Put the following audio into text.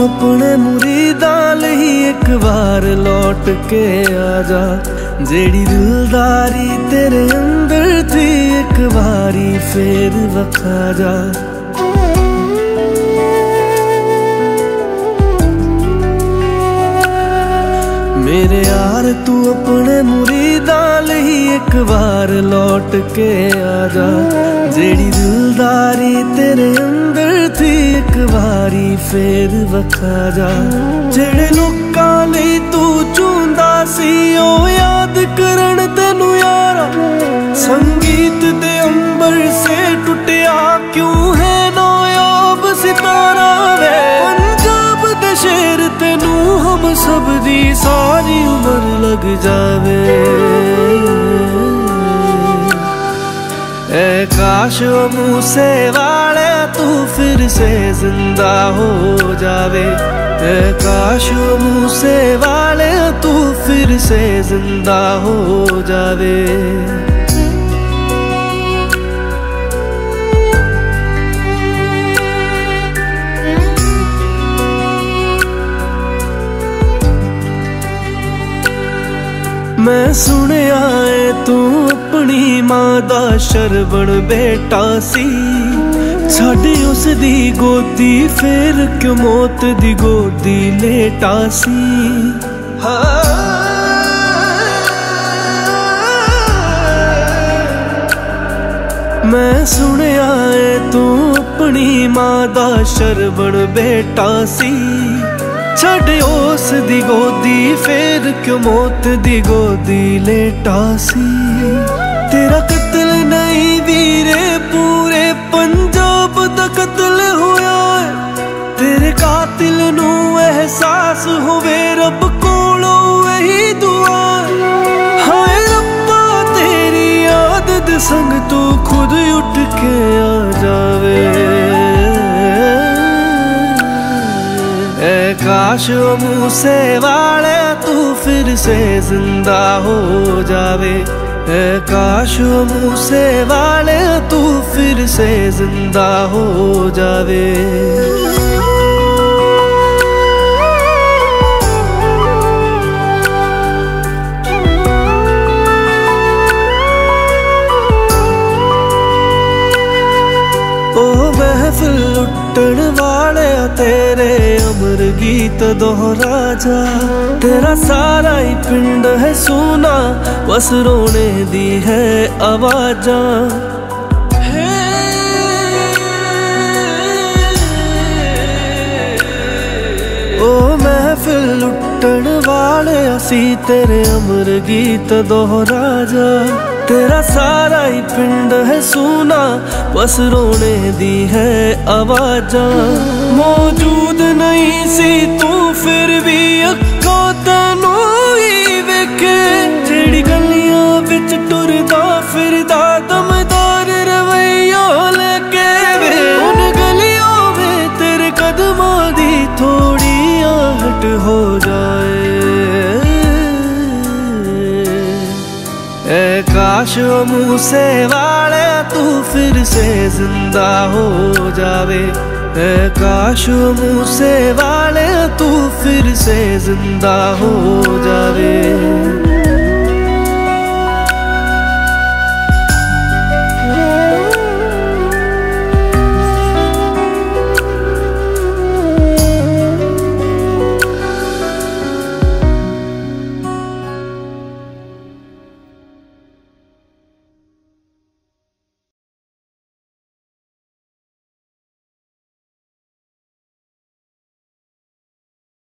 अपने मुरीदां लई एक बार लौट के आजा। जेड़ी दिलदारी तेरे अंदर थी एक बारी फिर वखा जा। मेरे यार तू अपने मुरीदां लई एक बार लौट के आजा। जेड़ी दिलदारी तेरे अंदर थी एक बारी फिर वखा जा। जेड़े लोकां लई तू चूंदा सी ओ याद करन तैनू यारा। संगीत दे अंबर से टुटिया क्यों है नायाब सितारा वे। पंजाब दे शेर तैनू हम सब दी सारी उम्र लग जावे। ऐ काश ओ मूसे वाले तू फिर से जिंदा हो जावे। ऐ काश ओ मूसे वाले तू फिर से जिंदा हो जावे। मैं सुनिया है तू अपनी मां दा शरवण बेटा सी। साडी उस दी गोदी फिर क्यों मौत दी गोदी लेटा सी। मैं सुनिया है तू अपनी मां दा शरवण बेटा सी। छड़ उस दी गोदी फिर क्यों मौत दी गोदी लेटा सी। तेरा कत्ल नहीं वीरे पूरे पंजाब दा कत्ल होया है। तेरे कातिल नू एहसास होवे रब कोलों वही दुआ। हाय रब्बा तेरी आदत संग तू खुद उठ के आ जावे। काश ओ मूसे वाले तू फिर से जिंदा हो जावे। काश ओ मूसे वाले तू फिर से जिंदा हो जावे। महफिल लुटन वाले तेरे अमर गीत दोहरा जा। तेरा सारा ही पिंड है सुना बस रोने दी है आवाजा। ओ महफिल लुटन वाले असी तेरे अमर गीत दोहरा जा। तेरा सारा ही पिंड है सुना बस रोने दी है आवाजा। मौजूद नहीं सी तू फिर भी अक्खों तैनू ही वेखे। जेड़ी गलियां विच टुरदा फिरदा दमदार रवैया लेके वे। उन गलियों में तेरे कदमां दी थोड़ी आहट हो जाए। काश ओ मूसे वाले तू फिर से जिंदा हो जावे। काश ओ मूसे वाले तू फिर से जिंदा हो जावे।